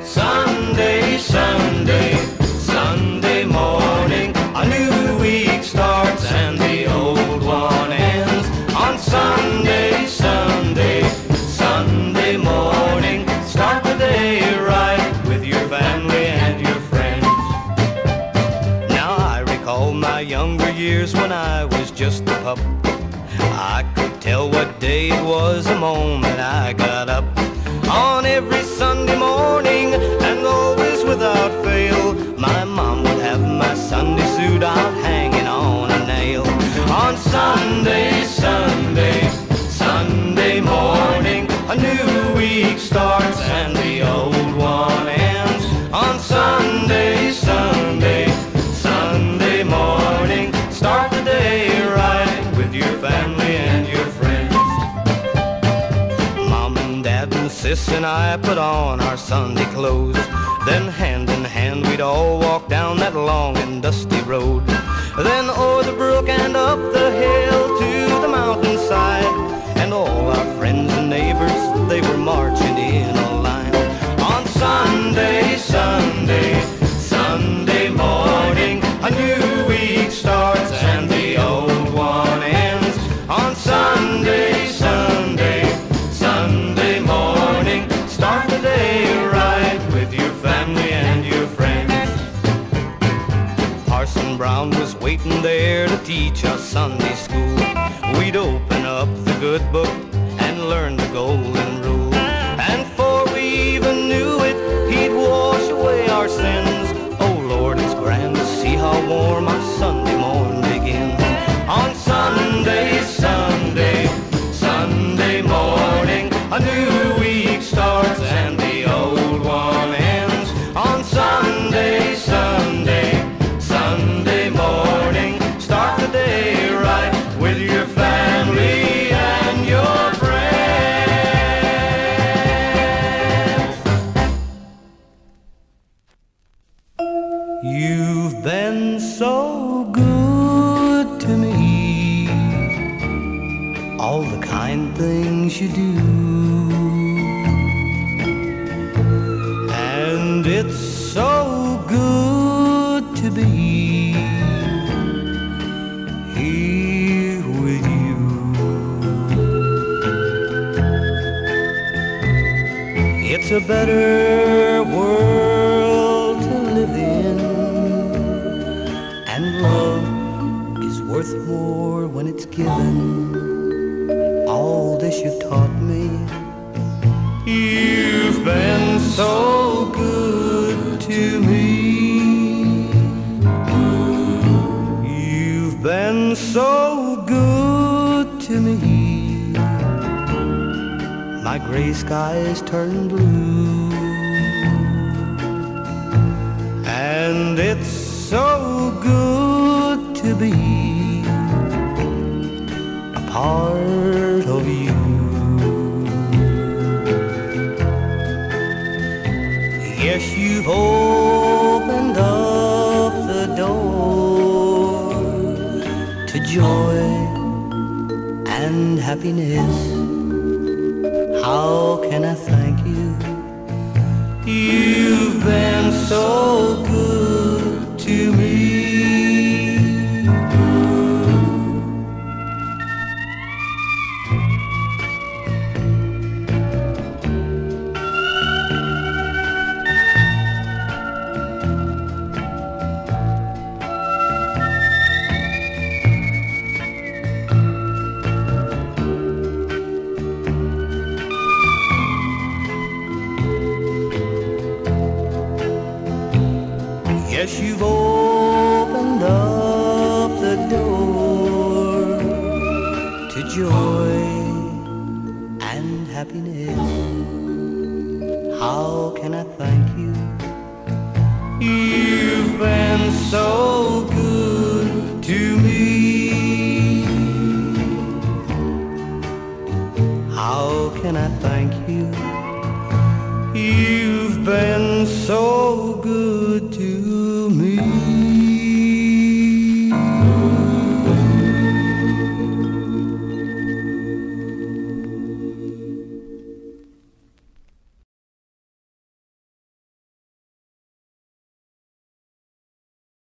Sunday, Sunday, Sunday morning, a new week starts and the old one ends. On Sunday, Sunday, Sunday morning, start the day right with your family and your friends. Now I recall my younger years when I was just a pup. I could tell what day it was the moment I got up. On every Sunday morning, and always without fail, my mom would have my Sunday suit out hanging on a nail. On Sunday, Sunday, Sunday morning, a new week starts and the old one ends. On Sunday, Sunday, Sunday morning, start the day right with your family and your friends. Mom and Dad and Sis and I put on our Sunday clothes. Then hand in hand we'd all walk down that long and dusty road. Then o'er the brook and up the hill to the mountainside. And all our friends and neighbors, they were marching in a line. On Sunday, Sunday, Sunday morning, a new week starts and the old one ends. On Sunday, Sunday, Sunday morning, start the day right with your family and your friends. Parson Brown was waiting there to teach us Sunday school. We'd open up the good book and learn the golden rule. And before we even knew it, he'd wash away our sins. Oh Lord, it's grand to see how warm our Sunday morn begins. On Sunday, Sunday, Sunday morning, a new week starts and the old one ends. On Sunday, Sunday, Sunday morning, start the day right with your family and your friends. You've been so good to me, all the kind things you do, and it's so good to be here with you. It's a better world to live in, and love is worth more when it's given. All this you've taught me, you've been so good to me. You've been so good to me. My gray skies turn blue, and it's so good to be a part of you. Yes, you've opened up the door to joy and happiness. How can I thank you? You've been so good to me. Yes, you've opened up the door to joy and happiness. How can I thank you? You've been so good to me. How can I thank you? You've been so good to me.